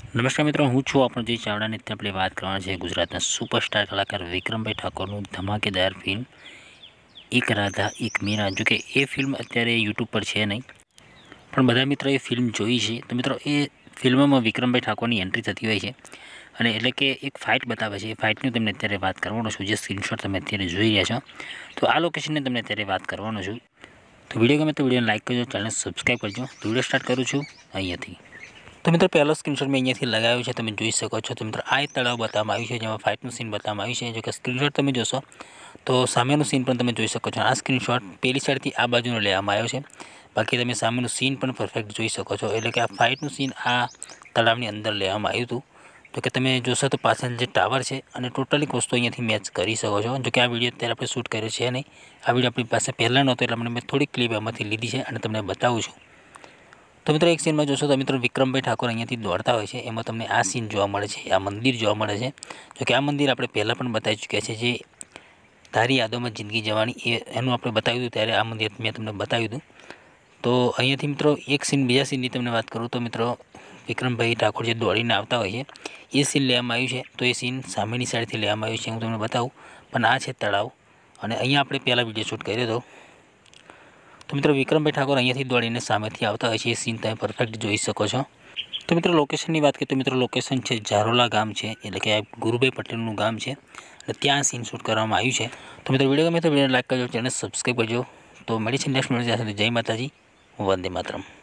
નમસ્કાર મિત્રો, હું છું આપણો જય ચાવડા ને આપણે વાત કરવાની છે ગુજરાતના સુપરસ્ટાર કલાકાર વિક્રમભાઈ ઠાકોરનું ધમાકેદાર ફિલ્મ એક રાધા એક મીરા. જો કે એ ફિલ્મ અત્યારે યુટ્યુબ પર છે નહીં, પણ બધા મિત્રો એ ફિલ્મ જોઈ છે. તો મિત્રો એ ફિલ્મમાં વિક્રમભાઈ ઠાકોરની એન્ટ્રી થતી હોય છે અને એટલે કે એક ફાઇટ બતાવે છે. એ ફાઇટની તમને અત્યારે વાત કરવાનો છું, જે સ્ક્રીનશોટ તમે અત્યારે જોઈ રહ્યા છો. તો આ લોકેશનની તમને અત્યારે વાત કરવાનો છું. તો વિડીયો ગમે તો વિડીયોને લાઇક કરજો, ચેનલ સબસ્ક્રાઈબ કરજો. તો વિડીયો સ્ટાર્ટ કરું છું અહીંયાથી. તો મિત્રો પહેલો સ્ક્રીનશોટ મેં અહીંયાથી લગાવ્યો છે, તમે જોઈ શકો છો. તો મિત્રો આ એક તળાવ બતાવવામાં આવ્યું છે, જેમાં ફાઇટનું સીન બતાવવામાં આવ્યું છે. જો કે સ્ક્રીનશોટ તમે જોશો તો સામેનું સીન પણ તમે જોઈ શકો છો. આ સ્ક્રીનશોટ પેલી સાઈડથી આ બાજુનો લેવામાં આવ્યો છે, બાકી તમે સામેનું સીન પણ પરફેક્ટ જોઈ શકો છો. એટલે કે આ ફાઇટનું સીન આ તળાવની અંદર લેવામાં આવ્યું હતું. જો કે તમે જોશો તો પાછળ જે ટાવર છે અને ટોટલી વસ્તુ અહીંયાથી મેચ કરી શકો છો. જો કે આ વિડીયો અત્યારે આપણે શૂટ કર્યો છે નહીં, આ વિડીયો આપણી પાસે પહેલાં નહોતો, એટલે મેં થોડીક ક્લિપ એમાંથી લીધી છે અને તમને બતાવું છું. તો મિત્રો એક સીનમાં જોશો તો મિત્રો વિક્રમભાઈ ઠાકોર અહીંયાથી દોડતા હોય છે, એમાં તમને આ સીન જોવા મળે છે, આ મંદિર જોવા મળે છે. જો કે આ મંદિર આપણે પહેલાં પણ બતાવી ચૂક્યા છે, જે તારી યાદોમાં જિંદગી જવાની એનું આપણે બતાવ્યું હતું. ત્યારે આ મંદિર મેં તમને બતાવ્યું હતું. તો અહીંયાથી મિત્રો એક સીન, બીજા સીનની તમને વાત કરું તો મિત્રો વિક્રમભાઈ ઠાકોર જે દોડીને આવતા હોય છે એ સીન લેવામાં આવ્યું છે. તો એ સીન સામેની સાઈડથી લેવામાં આવ્યું છે, હું તમને બતાવું. પણ આ છે તળાવ અને અહીંયા આપણે પહેલાં વિડીયો શૂટ કર્યો હતો. તો મિત્રો વિક્રમભાઈ ઠાકોર અહીંયાથી દોડીને સામેથી આવતા હોય છે, એ સીન તમે પરફેક્ટ જોઈ શકો છો. તો મિત્રો લોકેશનની વાત કરીએ તો મિત્રો લોકેશન છે ઝારોલા ગામ છે, એટલે કે ગુરુભાઈ પટેલનું ગામ છે અને ત્યાં સીન શૂટ કરવામાં આવ્યું છે. તો મિત્રો વિડીયો ગમે તો વિડીયોને લાઈક કરજો, ચેનલ સબસ્ક્રાઈબ કરજો. તો મળી છે નેક્સ્ટ વિડીયો. જય માતાજી, વંદે માતરમ.